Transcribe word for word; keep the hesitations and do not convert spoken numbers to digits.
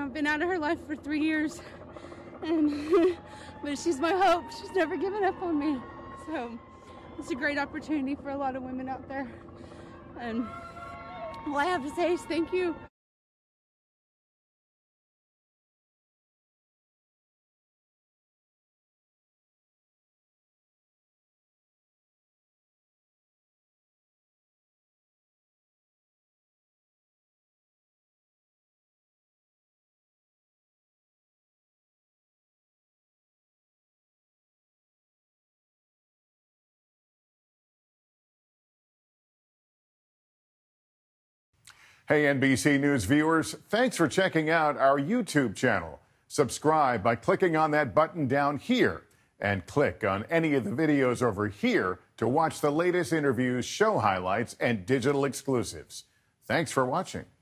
I've been out of her life for three years, and but she's my hope. She's never given up on me. So it's a great opportunity for a lot of women out there. And all I have to say is thank you. Hey, N B C News viewers, thanks for checking out our YouTube channel. Subscribe by clicking on that button down here and click on any of the videos over here to watch the latest interviews, show highlights, and digital exclusives. Thanks for watching.